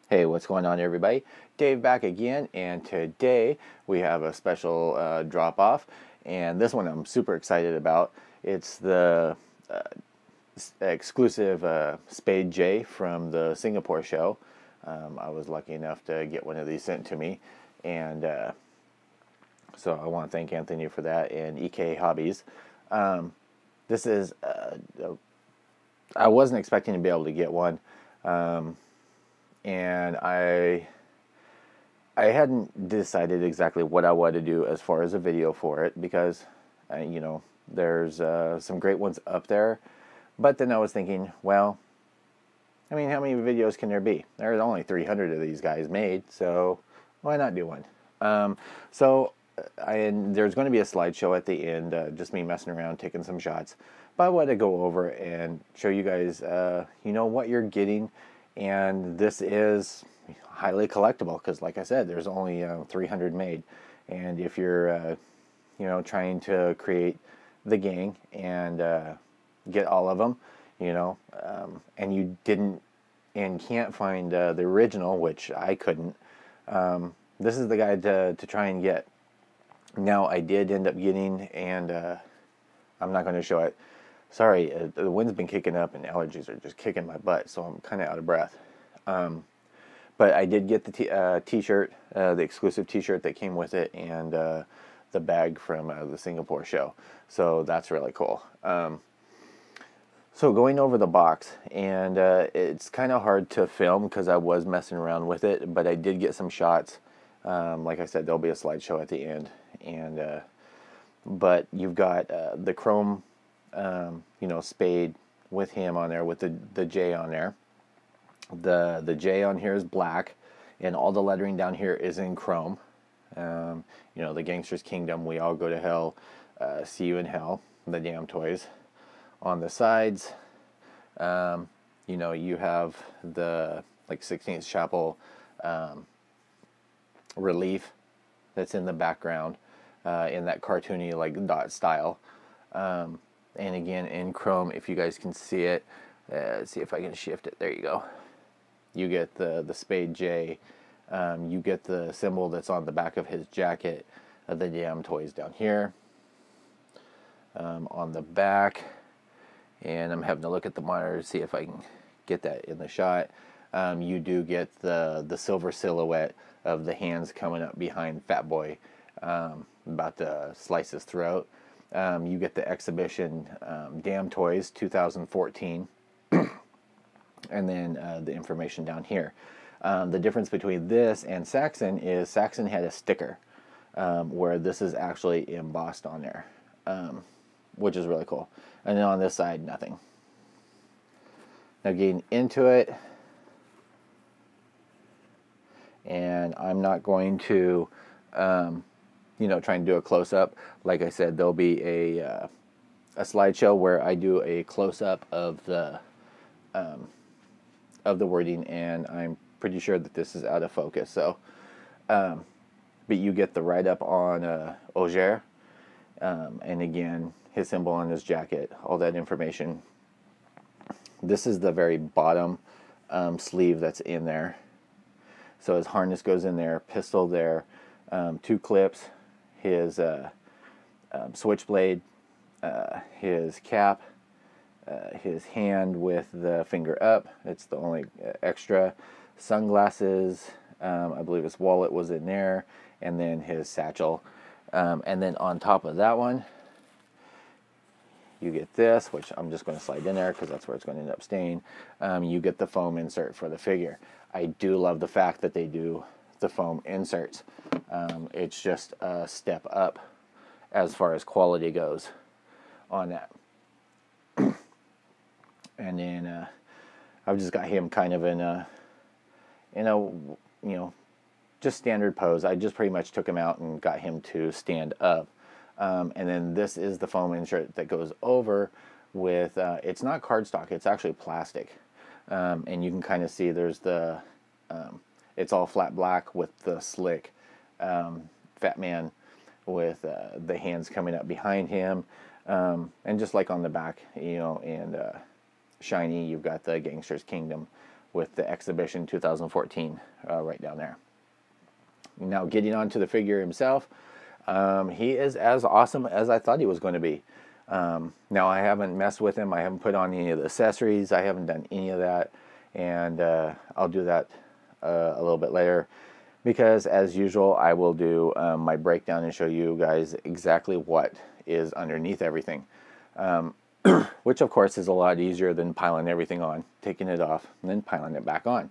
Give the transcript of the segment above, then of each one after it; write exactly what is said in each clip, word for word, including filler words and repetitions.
Hey, what's going on, everybody? Dave back again, and today we have a special uh, drop-off, and this one I'm super excited about. It's the uh, exclusive uh, Spade J from the Singapore show. Um, I was lucky enough to get one of these sent to me, and uh, so I want to thank Anthony for that, and E K Hobbies. Um, this is, uh, I wasn't expecting to be able to get one. Um, and I I hadn't decided exactly what I wanted to do as far as a video for it, because uh, you know, there's uh, some great ones up there, but then I was thinking, well, I mean, how many videos can there be? There's only three hundred of these guys made, so why not do one? Um, so I, and there's going to be a slideshow at the end, uh, just me messing around, taking some shots, but I wanted to go over and show you guys, uh, you know, what you're getting. And this is highly collectible because, like I said, there's only uh, three hundred made. And if you're, uh, you know, trying to create the gang and uh, get all of them, you know, um, and you didn't and can't find uh, the original, which I couldn't, um, this is the guy to, to try and get. Now, I did end up getting, and uh, I'm not going to show it. Sorry, uh, the wind's been kicking up and allergies are just kicking my butt, so I'm kind of out of breath. Um, but I did get the t uh, t-shirt, uh, the exclusive t-shirt that came with it, and uh, the bag from uh, the Singapore show. So that's really cool. Um, so going over the box, and uh, it's kind of hard to film because I was messing around with it, but I did get some shots. Um, like I said, there'll be a slideshow at the end, and uh, but you've got uh, the chrome. Um, you know, Spade with him on there, with the the J on there. The the J on here is black, and all the lettering down here is in chrome. Um, you know, the Gangsters Kingdom, we all go to hell, uh, see you in hell. The damn toys. On the sides, um, you know, you have the like sixteenth Chapel um, relief that's in the background, uh, in that cartoony like dot style. Um, And again, in chrome, if you guys can see it, uh, let's see if I can shift it. There you go. You get the the Spade J. Um, you get the symbol that's on the back of his jacket. Uh, the damn toys down here. Um, on the back, and I'm having to look at the monitor to see if I can get that in the shot. Um, you do get the the silver silhouette of the hands coming up behind Fat Boy, um, about to slice his throat. Um, you get the exhibition um, Damn Toys two thousand fourteen, and then uh, the information down here. Um, the difference between this and Saxon is Saxon had a sticker, um, where this is actually embossed on there, um, which is really cool. And then on this side, nothing. Now getting into it, and I'm not going to um, you know, trying to do a close-up. Like I said, there'll be a uh, a slideshow where I do a close-up of the um, of the wording, and I'm pretty sure that this is out of focus. So, um, but you get the write-up on uh, Auger, um, and again, his symbol on his jacket, all that information. This is the very bottom um, sleeve that's in there. So his harness goes in there, pistol there, um, two clips. His uh, um, switchblade, uh, his cap, uh, his hand with the finger up. It's the only extra. Sunglasses, um, I believe his wallet was in there, and then his satchel. Um, and then on top of that one, you get this, which I'm just going to slide in there because that's where it's going to end up staying. Um, you get the foam insert for the figure. I do love the fact that they do the foam inserts. Um, it's just a step up as far as quality goes on that. And then uh, I've just got him kind of in a, in a, you know, just standard pose. I just pretty much took him out and got him to stand up. Um, and then this is the foam insert that goes over with, uh, it's not cardstock, it's actually plastic. Um, and you can kind of see there's the, um, it's all flat black with the slick um, Fat Man with uh, the hands coming up behind him. Um, and just like on the back, you know, and uh, shiny, you've got the Gangsters Kingdom with the Exhibition two thousand fourteen uh, right down there. Now getting on to the figure himself, um, he is as awesome as I thought he was going to be. Um, now I haven't messed with him, I haven't put on any of the accessories, I haven't done any of that, and uh, I'll do that uh, a little bit later, because as usual I will do um, my breakdown and show you guys exactly what is underneath everything, um, which of course is a lot easier than piling everything on, taking it off and then piling it back on.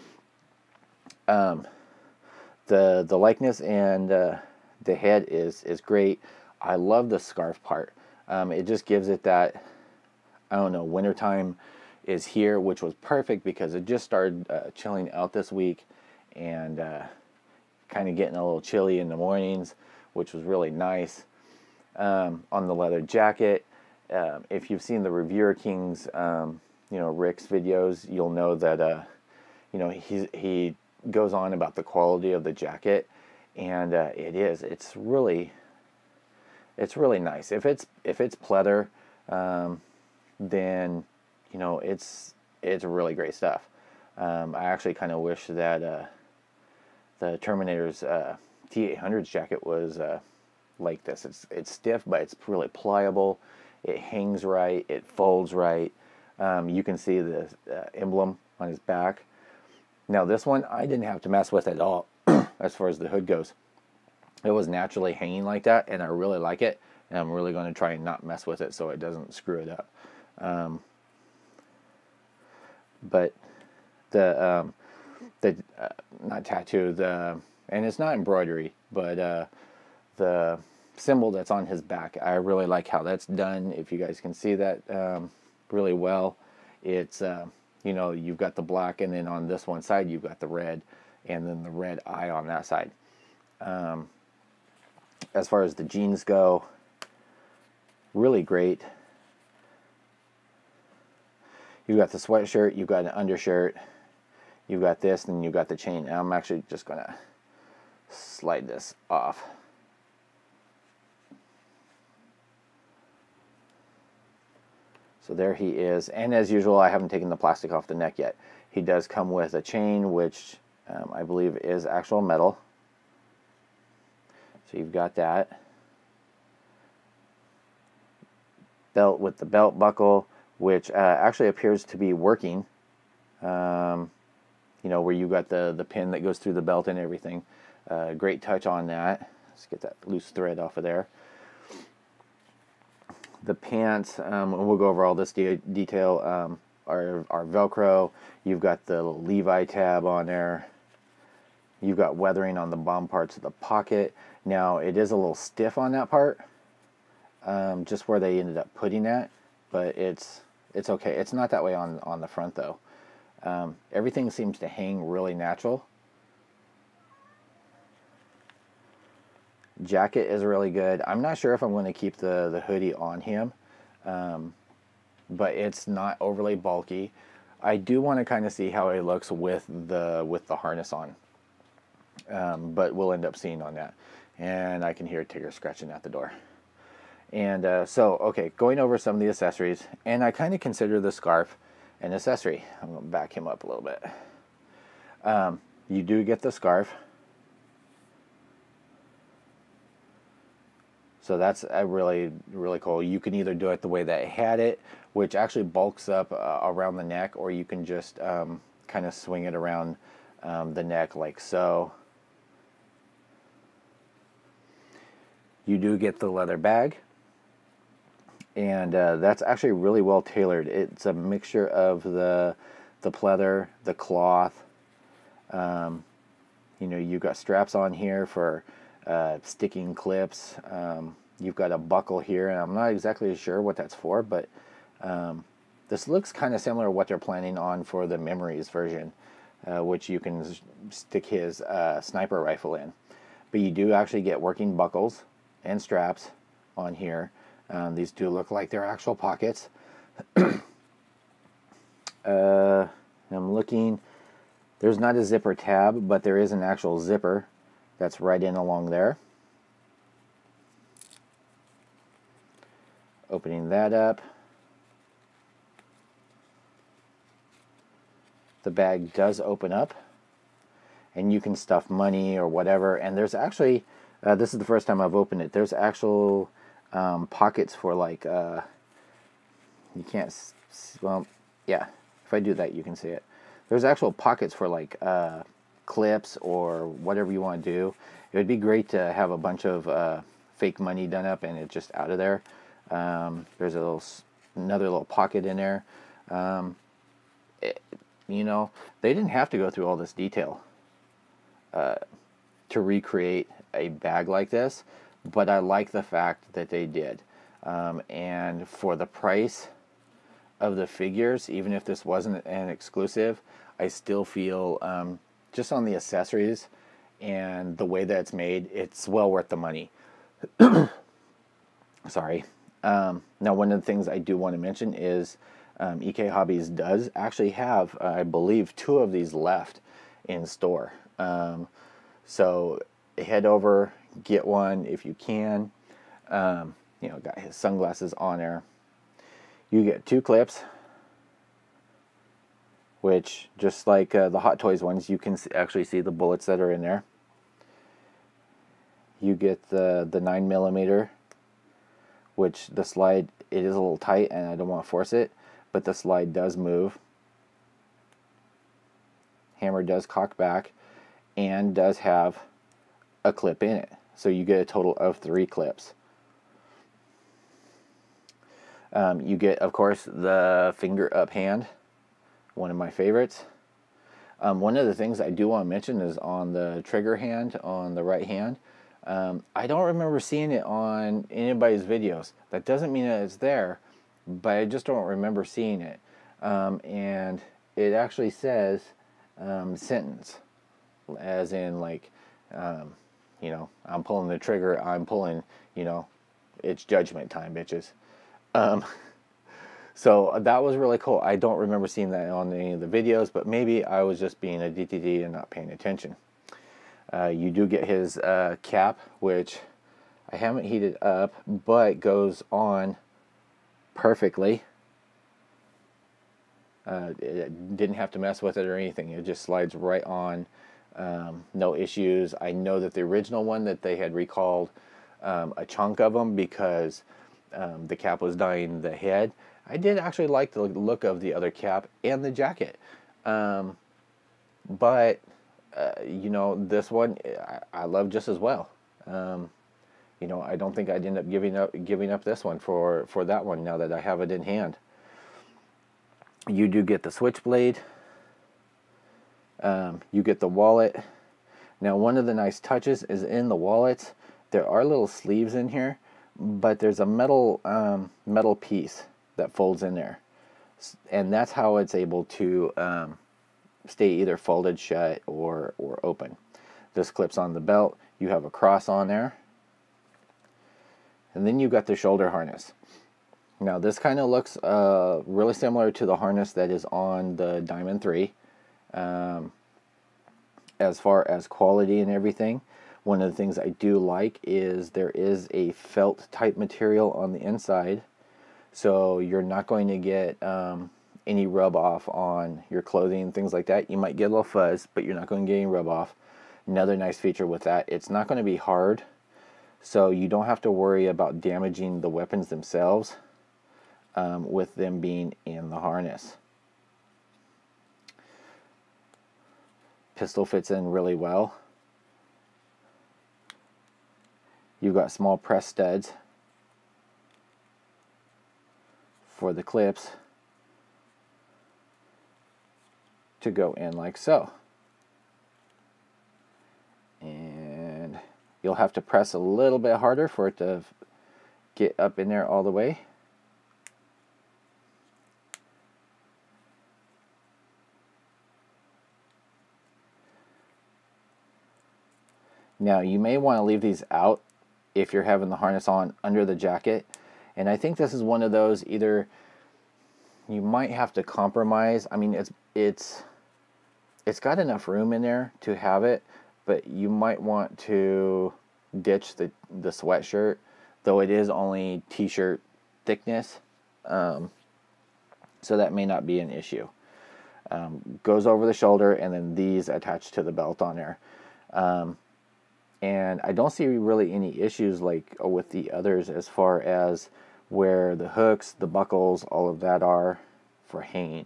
Um, the the likeness and uh, the head is is great. I love the scarf part. Um, it just gives it that, I don't know, wintertime is here, which was perfect because it just started uh, chilling out this week, and uh, kind of getting a little chilly in the mornings, which was really nice. Um, on the leather jacket, uh, if you've seen the Reviewer King's, um, you know, Rick's videos, you'll know that, uh, you know, he he goes on about the quality of the jacket, and uh, it is, it's really. It's really nice. If it's if it's pleather, um, then you know it's it's really great stuff. Um, I actually kind of wish that uh, the Terminator's uh, T eight hundred's jacket was uh, like this. It's it's stiff, but it's really pliable. It hangs right. It folds right. Um, you can see the uh, emblem on his back. Now this one I didn't have to mess with at all as far as the hood goes. It was naturally hanging like that, and I really like it, and I'm really going to try and not mess with it so it doesn't screw it up. Um, but the um, the uh, not tattoo, the and it's not embroidery, but uh, the symbol that's on his back, I really like how that's done. If you guys can see that um, really well, it's uh, you know, you've got the black, and then on this one side you've got the red, and then the red eye on that side. Um, As far as the jeans go, really great. You've got the sweatshirt, you've got an undershirt, you've got this, and you've got the chain. And I'm actually just going to slide this off. So there he is. And as usual, I haven't taken the plastic off the neck yet. He does come with a chain, which um, I believe is actual metal. So you've got that. Belt with the belt buckle, which uh, actually appears to be working. Um, you know, where you got the, the pin that goes through the belt and everything. Uh, great touch on that. Let's get that loose thread off of there. The pants, um, and we'll go over all this de detail, um, are, are Velcro. You've got the little Levi tab on there. You've got weathering on the bottom parts of the pocket. Now, it is a little stiff on that part, um, just where they ended up putting that, but it's it's okay. It's not that way on, on the front, though. Um, everything seems to hang really natural. Jacket is really good. I'm not sure if I'm going to keep the, the hoodie on him, um, but it's not overly bulky. I do want to kind of see how it looks with the, with the harness on. Um, but we'll end up seeing on that. And I can hear Tigger scratching at the door. And uh, so, okay, going over some of the accessories, and I kind of consider the scarf an accessory. I'm going to back him up a little bit. Um, you do get the scarf. So that's a really, really cool. You can either do it the way that it had it, which actually bulks up uh, around the neck, or you can just um, kind of swing it around um, the neck like so. You do get the leather bag, and uh, that's actually really well tailored. It's a mixture of the the pleather, the cloth. Um, you know, you've got straps on here for uh, sticking clips. Um, you've got a buckle here, and I'm not exactly sure what that's for, but um, this looks kind of similar to what they're planning on for the Memories version, uh, which you can stick his uh, sniper rifle in. But you do actually get working buckles and straps on here. Um, these do look like they're actual pockets. uh, I'm looking, there's not a zipper tab, but there is an actual zipper that's right in along there. Opening that up. the bag does open up, and you can stuff money or whatever. And there's actually, uh, this is the first time I've opened it, there's actual um, pockets for like, uh, you can't, well, yeah, if I do that you can see it. There's actual pockets for like uh, clips or whatever you want to do. It would be great to have a bunch of uh, fake money done up and it's just out of there. Um, there's a little, another little pocket in there. Um, it, you know, they didn't have to go through all this detail uh, to recreate a bag like this, but I like the fact that they did. Um, and for the price of the figures, even if this wasn't an exclusive, I still feel um, just on the accessories and the way that it's made, it's well worth the money. Sorry. Um, now, one of the things I do want to mention is um, E K Hobbies does actually have, uh, I believe, two of these left in store. Um, so head over, get one if you can. Um, you know, got his sunglasses on there. You get two clips, which, just like uh, the Hot Toys ones, you can actually see the bullets that are in there. You get the, the nine millimeter, which the slide, it is a little tight and I don't want to force it, but the slide does move. Hammer does cock back and does have a clip in it. So you get a total of three clips. Um, you get, of course, the finger up hand, one of my favorites. Um, one of the things I do want to mention is on the trigger hand, on the right hand, um, I don't remember seeing it on anybody's videos. That doesn't mean that it's there, but I just don't remember seeing it. Um, and it actually says um, sentence, as in like, um, you know, I'm pulling the trigger, I'm pulling, you know, it's judgment time, bitches. Um, so that was really cool. I don't remember seeing that on any of the videos, but maybe I was just being a D T D and not paying attention. Uh, you do get his uh, cap, which I haven't heated up, but goes on perfectly. Uh, it didn't have to mess with it or anything. It just slides right on. Um, no issues. I know that the original one that they had recalled um, a chunk of them because um, the cap was dying the head. I did actually like the look of the other cap and the jacket. Um, but, uh, you know, this one I, I love just as well. Um, you know, I don't think I'd end up giving up giving up this one for, for that one now that I have it in hand. You do get the switchblade. Um, you get the wallet. Now, one of the nice touches is in the wallets, there are little sleeves in here, but there's a metal um, metal piece that folds in there, and that's how it's able to um, stay either folded shut or or open. This clips on the belt. You have a cross on there, and then you got the shoulder harness. Now, this kind of looks uh, really similar to the harness that is on the Diamond three. Um, as far as quality and everything, one of the things I do like is there is a felt type material on the inside, so you're not going to get um, any rub off on your clothing and things like that. You might get a little fuzz, but you're not going to get any rub off. Another nice feature with that, it's not going to be hard, so you don't have to worry about damaging the weapons themselves um, with them being in the harness. Pistol fits in really well. You've got small press studs for the clips to go in like so. And you'll have to press a little bit harder for it to get up in there all the way. Now, you may want to leave these out if you're having the harness on under the jacket. And I think this is one of those, either you might have to compromise. I mean, it's it's it's got enough room in there to have it, but you might want to ditch the, the sweatshirt, though it is only t-shirt thickness. Um, so that may not be an issue. um, goes over the shoulder, and then these attach to the belt on there. Um, and I don't see really any issues like with the others as far as where the hooks, the buckles, all of that are for hanging.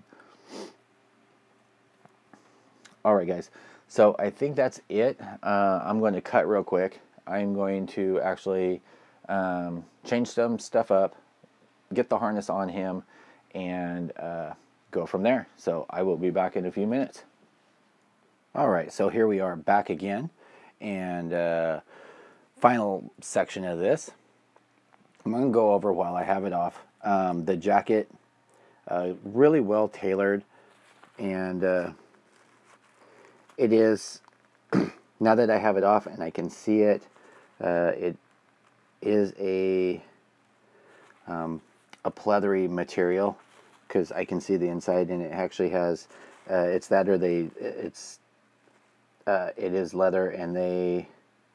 Alright guys, so I think that's it. Uh, I'm going to cut real quick. I'm going to actually um, change some stuff up, get the harness on him, and uh, go from there. So I will be back in a few minutes. Alright, so here we are back again, and uh, final section of this. I'm going to go over while I have it off. Um, the jacket, uh, really well tailored, and uh, it is, now that I have it off and I can see it, uh, it is a um, a pleathery material, because I can see the inside, and it actually has, uh, it's that or they, it's, uh, it is leather, and they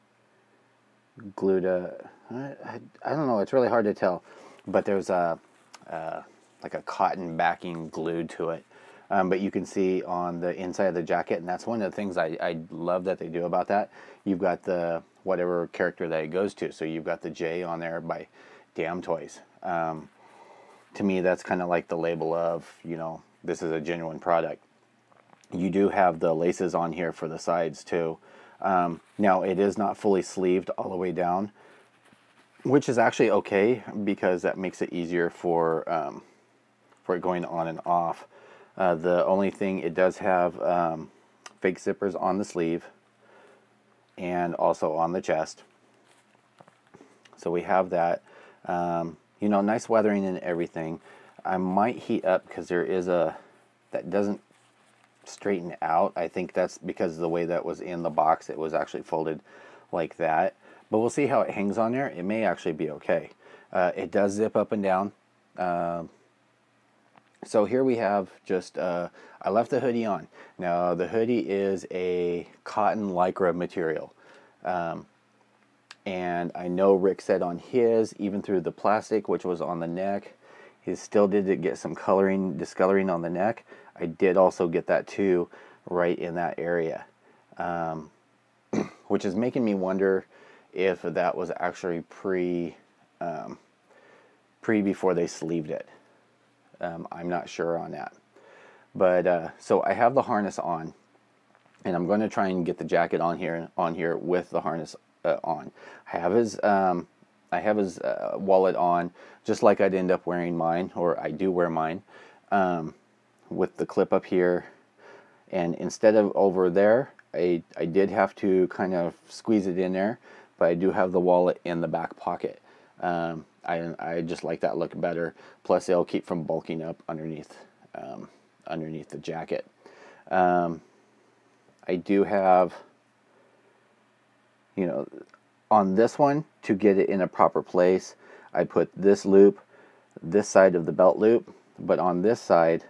glued a, I, I don't know, it's really hard to tell, but there's a, uh, like a cotton backing glued to it. Um, but you can see on the inside of the jacket, and that's one of the things I, I love that they do about that. You've got the whatever character that it goes to. So you've got the J on there by Damn Toys. Um, to me, that's kind of like the label of, you know, this is a genuine product. You do have the laces on here for the sides too. Um, now, it is not fully sleeved all the way down, which is actually okay, because that makes it easier for, um, for it going on and off. Uh, the only thing, it does have um, fake zippers on the sleeve and also on the chest. So we have that. Um, you know, nice weathering and everything. I might heat up because there is a, that doesn't straighten out. I think that's because of the way that was in the box. It was actually folded like that. But we'll see how it hangs on there. It may actually be okay. Uh, it does zip up and down. Uh, So here we have just, uh, I left the hoodie on. Now the hoodie is a cotton lycra material. Um, and I know Rick said on his, even through the plastic, which was on the neck, he still did get some coloring, discoloring on the neck. I did also get that too, right in that area. Um, which is making me wonder if that was actually pre, um, pre before they sleeved it. Um, I'm not sure on that. But uh, so I have the harness on, and I'm going to try and get the jacket on here on here with the harness uh, on. I have his um, I have his uh, wallet on, just like I'd end up wearing mine, or I do wear mine, um, with the clip up here. And instead of over there, I I did have to kind of squeeze it in there, but I do have the wallet in the back pocket. Um, I, I just like that look better. Plus, it'll keep from bulking up underneath um, underneath the jacket. Um, I do have, you know, on this one, to get it in a proper place, I put this loop this side of the belt loop, but on this side,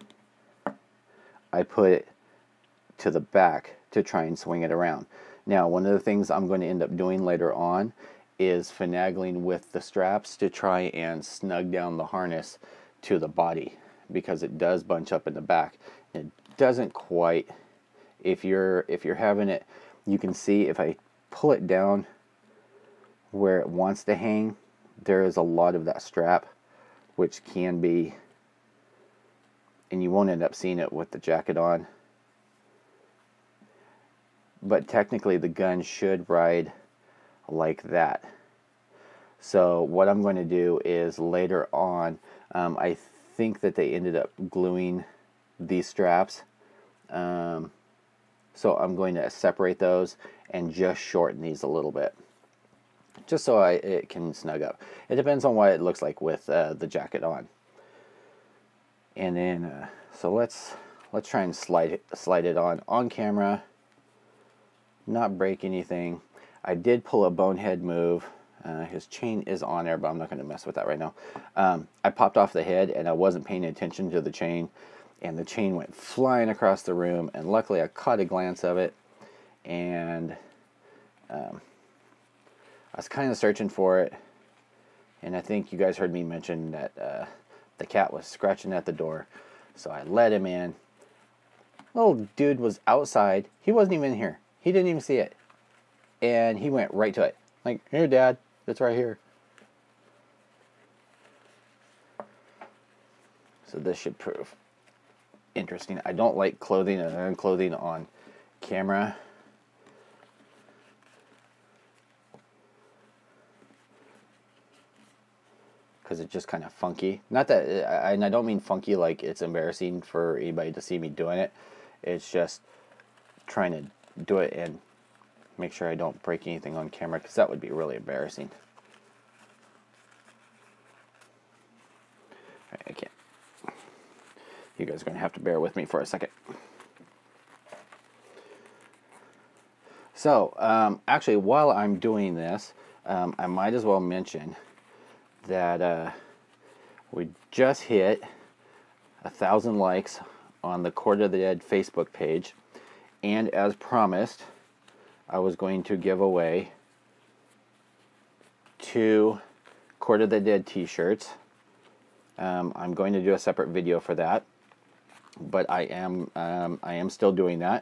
I put it to the back to try and swing it around. Now, one of the things I'm going to end up doing later on is finagling with the straps to try and snug down the harness to the body, because it does bunch up in the back. It doesn't quite, if you're if you're having it, you can see if I pull it down where it wants to hang, there is a lot of that strap, which can be, and you won't end up seeing it with the jacket on, but technically the gun should ride like that. So what I'm going to do is later on, um, I think that they ended up gluing these straps, um, so I'm going to separate those and just shorten these a little bit, just so I, it can snug up. It depends on what it looks like with uh, the jacket on. And then uh, so let's let's try and slide it, slide it on on camera, not break anything. I did pull a bonehead move. Uh, his chain is on there, but I'm not going to mess with that right now. Um, I popped off the head, and I wasn't paying attention to the chain, and the chain went flying across the room, and luckily I caught a glance of it, and um, I was kind of searching for it, and I think you guys heard me mention that uh, the cat was scratching at the door, so I let him in, Little dude was outside. He wasn't even here. He didn't even see it. And he went right to it. Like, here, Dad. It's right here. So this should prove interesting. I don't like clothing and unclothing on camera. Because it's just kind of funky. Not that, and I don't mean funky like it's embarrassing for anybody to see me doing it. It's just trying to do it and make sure I don't break anything on camera, because that would be really embarrassing. All right, I can't. You guys are going to have to bear with me for a second. So, um, actually, while I'm doing this, um, I might as well mention that uh, we just hit a thousand likes on the Court of the Dead Facebook page, and as promised, I was going to give away two Court of the Dead t-shirts. Um, I'm going to do a separate video for that, but I am um, I am still doing that.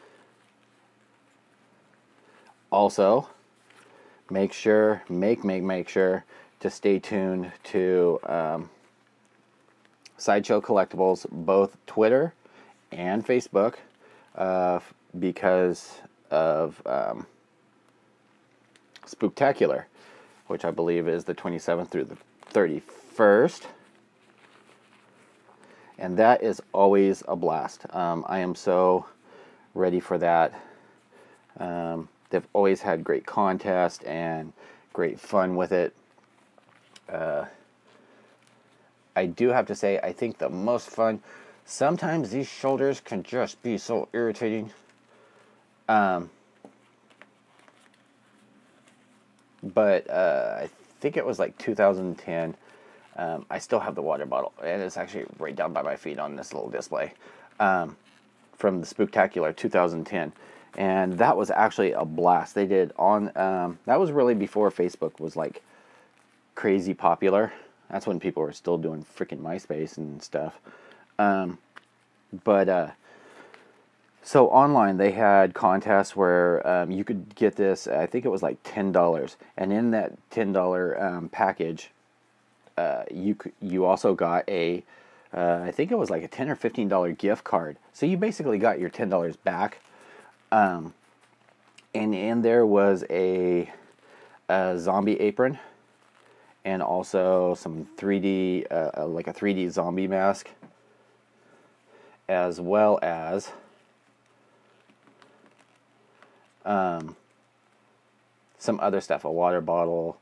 Also, make sure make make make sure to stay tuned to um, Sideshow Collectibles, both Twitter and Facebook, uh, because of um, Spooktacular, which I believe is the twenty-seventh through the thirty-first. And that is always a blast. Um, I am so ready for that. Um, they've always had great contests and great fun with it. Uh, I do have to say, I think the most fun, sometimes these shoulders can just be so irritating. Um, but uh, I think it was like two thousand ten. Um, I still have the water bottle, and it's actually right down by my feet on this little display, um, from the Spooktacular two thousand ten. And that was actually a blast. They did on, um, that was really before Facebook was like crazy popular. That's when people were still doing freaking MySpace and stuff. Um, but, uh, so online they had contests where um, you could get this, I think it was like ten dollars. And in that ten dollar um, package, uh, you you also got a, uh, I think it was like a ten or fifteen dollar gift card. So you basically got your ten dollars back. Um, and in there was a, a zombie apron, and also some three D, uh, like a three D zombie mask, as well as um, some other stuff, a water bottle.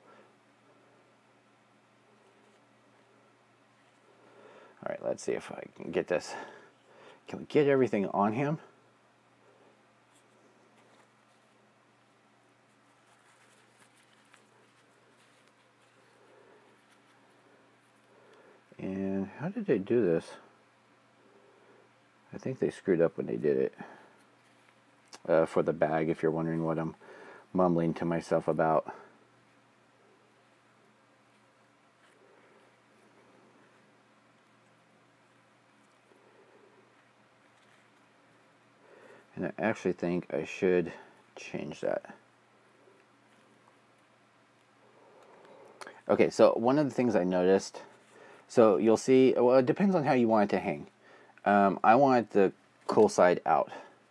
All right, let's see if I can get this. Can we get everything on him? And how did they do this? I think they screwed up when they did it. Uh, for the bag, if you're wondering what I'm mumbling to myself about. And I actually think I should change that. Okay, so one of the things I noticed, so you'll see, well, it depends on how you want it to hang. Um, I want the cool side out.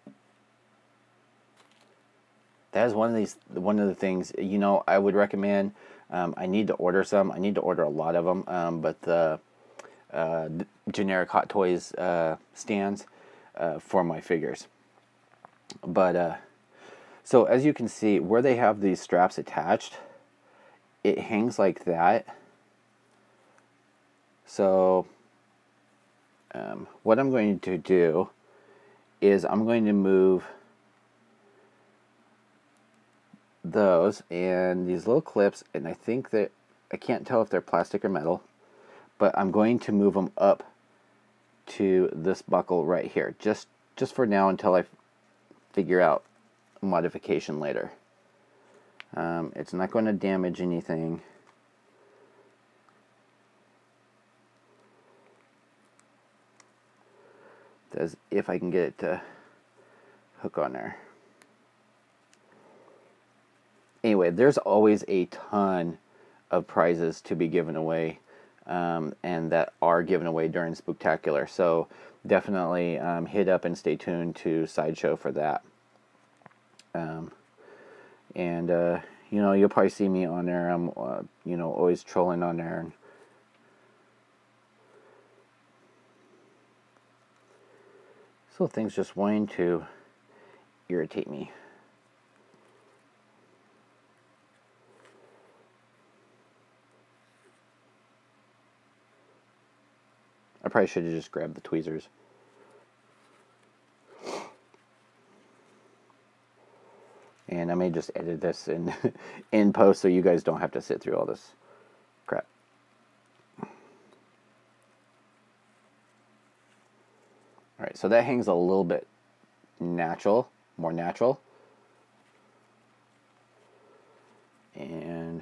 That is one of these, one of the things, you know, I would recommend. Um, I need to order some. I need to order a lot of them, um, but the uh, generic Hot Toys uh, stands uh, for my figures. But, uh, so as you can see, where they have these straps attached, it hangs like that. So, um, what I'm going to do is I'm going to move those and these little clips, and I think that, I can't tell if they're plastic or metal, but I'm going to move them up to this buckle right here, just, just for now until I figure out a modification later. Um, it's not going to damage anything. as if I can get it to hook on there. Anyway, there's always a ton of prizes to be given away, um, and that are given away during Spooktacular. So definitely um, hit up and stay tuned to Sideshow for that. Um, and uh, you know, you'll probably see me on there. I'm uh, you know, always trolling on there. And so things just wanting to irritate me. I probably should have just grabbed the tweezers. And I may just edit this in, in post so you guys don't have to sit through all this crap. Alright, so that hangs a little bit natural, more natural. And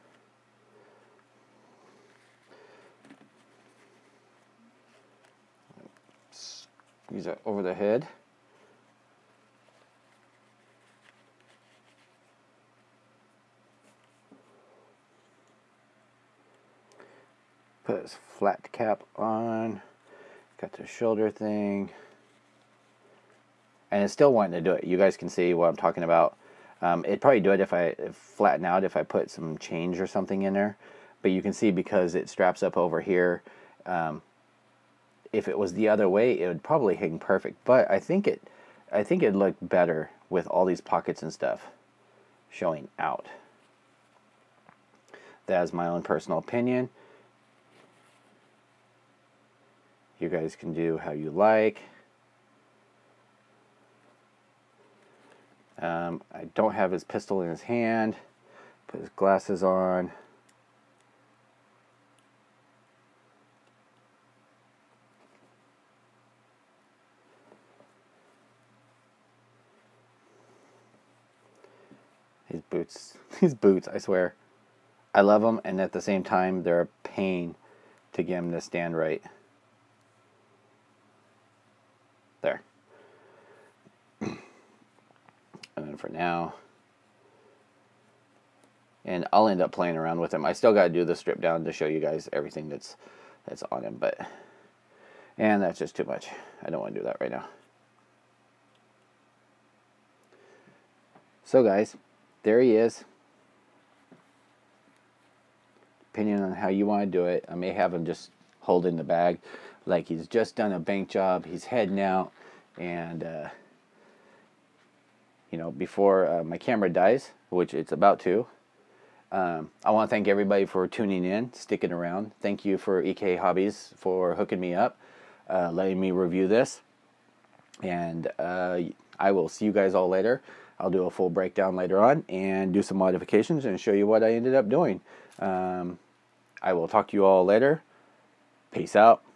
squeeze that over the head. Put his flat cap on. Got the shoulder thing. And it's still wanting to do it. You guys can see what I'm talking about. Um, it'd probably do it if I if flatten out, if I put some change or something in there. But you can see because it straps up over here, um, if it was the other way, it would probably hang perfect. But I think it, I think it'd look better with all these pockets and stuff showing out. That is my own personal opinion. You guys can do how you like. Um, I don't have his pistol in his hand. Put his glasses on. His boots. His boots, I swear. I love them, and at the same time, they're a pain to get him to stand right. There. And then for now, and I'll end up playing around with him. I still got to do the strip down to show you guys everything that's that's on him, but and that's just too much. I don't want to do that right now. So guys, there he is. Depending on how you want to do it, I may have him just holding the bag like he's just done a bank job. He's heading out, and uh, you know, before uh, my camera dies, which it's about to, um, I want to thank everybody for tuning in, sticking around. Thank you for E K Hobbies for hooking me up, uh, letting me review this, and uh, I will see you guys all later. I'll do a full breakdown later on and do some modifications and show you what I ended up doing. Um, I will talk to you all later. Peace out.